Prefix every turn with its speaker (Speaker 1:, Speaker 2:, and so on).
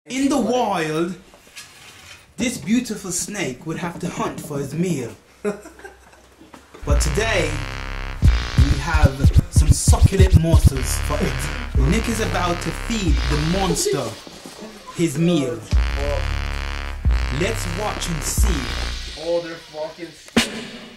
Speaker 1: In the wild, this beautiful snake would have to hunt for his meal. But today, we have some succulent morsels for it. Nick is about to feed the monster his meal. Let's watch and see.
Speaker 2: Oh, they're fucking